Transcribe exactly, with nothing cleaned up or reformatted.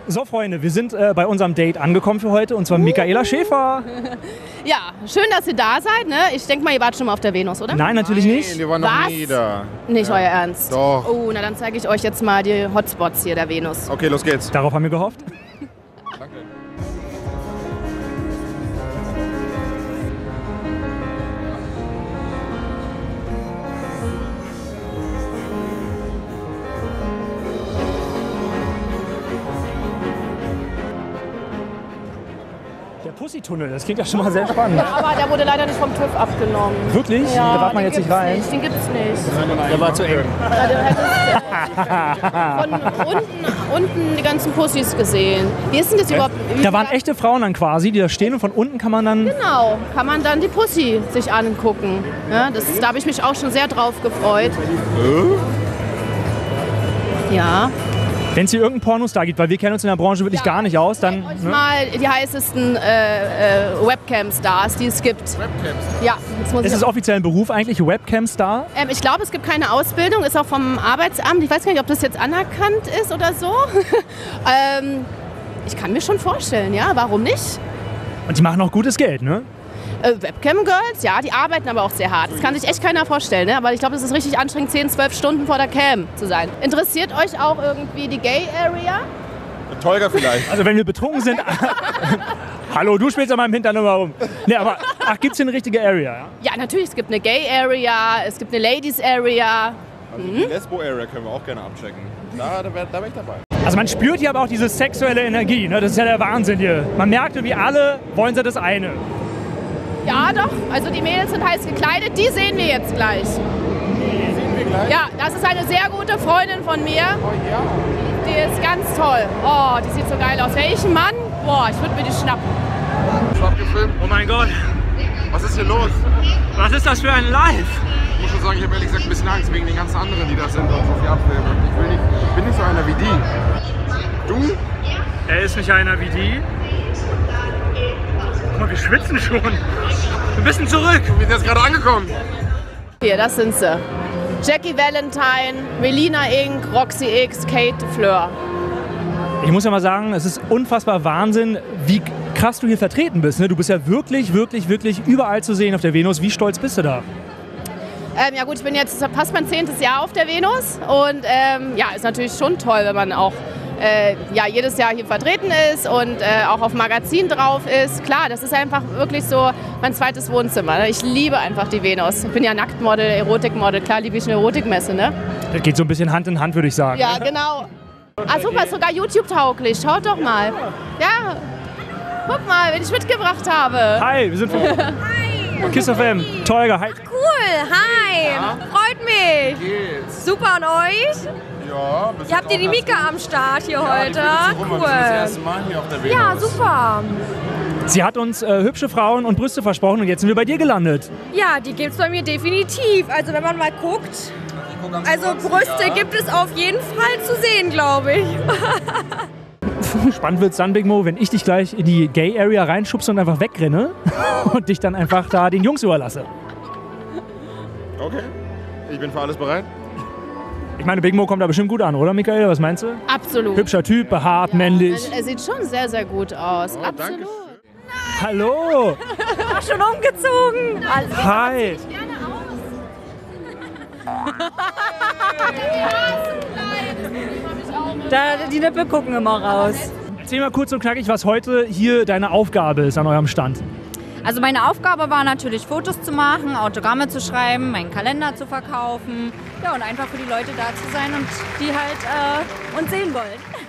So, Freunde, wir sind äh, bei unserem Date angekommen für heute, und zwar Michaela Schäfer. Ja, schön, dass ihr da seid. Ne? Ich denke mal, ihr wart schon mal auf der Venus, oder? Nein, natürlich Nein, nicht. wir waren noch Was? nie da. Nicht Ja. euer Ernst? Doch. Oh, na dann zeige ich euch jetzt mal die Hotspots hier der Venus. Okay, los geht's. Darauf haben wir gehofft. Danke. Der Pussy-Tunnel, das klingt ja schon mal sehr spannend. Aber der wurde leider nicht vom TÜV abgenommen. Wirklich? da darf man den jetzt nicht gibt's rein. Nicht, den gibt's nicht. Der war zu eng. Ja, du hättest von unten, unten die ganzen Pussys gesehen. Wie ist denn das überhaupt? Wie Da waren gesagt, echte Frauen dann quasi, die da stehen, und von unten kann man dann... Genau, kann man dann die Pussy sich angucken. Ja, das, da habe ich mich auch schon sehr drauf gefreut. Ja. Wenn es hier irgendeinen Pornostar gibt, weil wir kennen uns in der Branche wirklich gar nicht aus, dann... Euch Ne? mal die heißesten äh, äh, Webcam-Stars, die es gibt. Webcams. Ja, jetzt muss Ist ich es offiziell ein Beruf eigentlich, Webcam-Star? Ähm, ich glaube, es gibt keine Ausbildung, ist auch vom Arbeitsamt. Ich weiß gar nicht, ob das jetzt anerkannt ist oder so. ähm, ich kann mir schon vorstellen, ja, warum nicht? Und die machen auch gutes Geld, ne? Äh, Webcam-Girls, ja, die arbeiten aber auch sehr hart. Das kann sich echt keiner vorstellen, ne? Aber ich glaube, es ist richtig anstrengend, zehn, zwölf Stunden vor der Cam zu sein. Interessiert euch auch irgendwie die Gay-Area? Tolga vielleicht. Also wenn wir betrunken sind... Hallo, du spielst an meinem Hintern immer rum. Ne, aber ach, gibt's hier eine richtige Area? Ja? Ja, natürlich, es gibt eine Gay-Area, es gibt eine Ladies-Area. Also die Lesbo-Area können wir auch gerne abchecken. Da, da wäre da wär ich dabei. Also man spürt hier aber auch diese sexuelle Energie, ne? Das ist ja der Wahnsinn hier. Man merkt irgendwie, alle wollen sie das eine. Ja, doch, also die Mädels sind heiß gekleidet, die sehen wir jetzt gleich. Die sehen wir gleich. Ja, das ist eine sehr gute Freundin von mir. Oh ja. Die ist ganz toll. Oh, die sieht so geil aus. Wäre ich ein Mann, boah, ich würde mir die schnappen. Schlapp gefilmt. Oh mein Gott, Was ist hier los? was ist das für ein Live? Ich muss schon sagen, ich habe ehrlich gesagt ein bisschen Angst wegen den ganzen anderen, die da sind und so viel abfilmen. Ich, will nicht, ich bin nicht so einer wie die. Du? Er ist nicht einer wie die. Guck mal, wir schwitzen schon. Wir müssen zurück. Wir sind jetzt gerade angekommen. Hier, das sind sie. Jackie Valentine, Melina Ink, Roxy X, Kate Fleur. Ich muss ja mal sagen, es ist unfassbar Wahnsinn, wie krass du hier vertreten bist. Ne? Du bist ja wirklich, wirklich, wirklich überall zu sehen auf der Venus. Wie stolz bist du da? Ähm, ja gut, ich bin jetzt fast mein zehntes Jahr auf der Venus und ähm, ja, ist natürlich schon toll, wenn man auch äh, ja, jedes Jahr hier vertreten ist und äh, auch auf Magazin drauf ist. Klar, das ist einfach wirklich so mein zweites Wohnzimmer. Ich liebe einfach die Venus. Ich bin ja Nacktmodel, Erotikmodel. Klar liebe ich eine Erotikmesse, ne? Das geht so ein bisschen Hand in Hand, würde ich sagen. Ja, genau. Ah super, ist sogar YouTube-tauglich. Schaut doch mal. Ja, guck mal, wen ich mitgebracht habe. Hi, wir sind von Hi! Kiss F M. Tolga, hi. Cool, hi! Freut mich! Geht's. Super, und euch? Ja, bis Ihr habt ihr die Mika am Start hier heute? Cool. Wir sind das Cool. erste Mal hier auf der Venus. Ja, super. Sie hat uns äh, hübsche Frauen und Brüste versprochen, und jetzt sind wir bei dir gelandet. Ja, die gibt's bei mir definitiv. Also wenn man mal guckt, also Brüste gibt es auf jeden Fall zu sehen, glaube ich. Spannend wird's dann, Big Mo, wenn ich dich gleich in die Gay Area reinschubse und einfach wegrenne und dich dann einfach da den Jungs überlasse. Okay, ich bin für alles bereit. Ich meine, Big Mo kommt da bestimmt gut an, oder, Michaela? Was meinst du? Absolut. Hübscher Typ, behaart, männlich. Er sieht schon sehr, sehr gut aus. Oh, Absolut. danke. Hallo! Schon umgezogen. Also, Hi! da, die Nippel gucken immer raus. Erzähl mal kurz und knackig, was heute hier deine Aufgabe ist an eurem Stand. Also meine Aufgabe war natürlich, Fotos zu machen, Autogramme zu schreiben, meinen Kalender zu verkaufen. Ja, und einfach für die Leute da zu sein und die halt äh, uns sehen wollen.